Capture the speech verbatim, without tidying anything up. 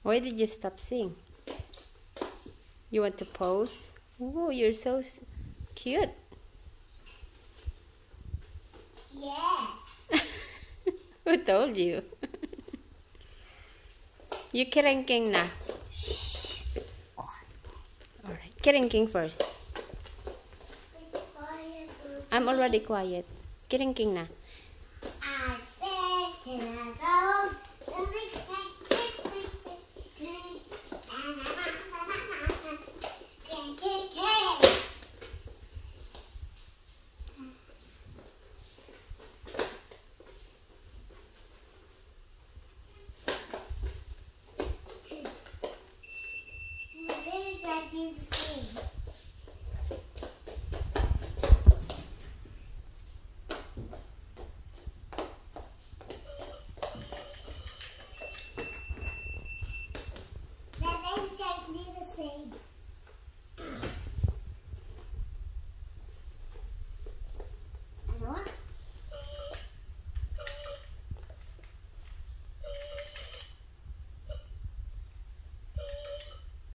Why did you stop sing? You want to pose? Oh, you're so cute. Yes. Who told you? You kerengking na. Alright, kerengking first. I'm already quiet. Kerengking na. I said, can I go? I did the same.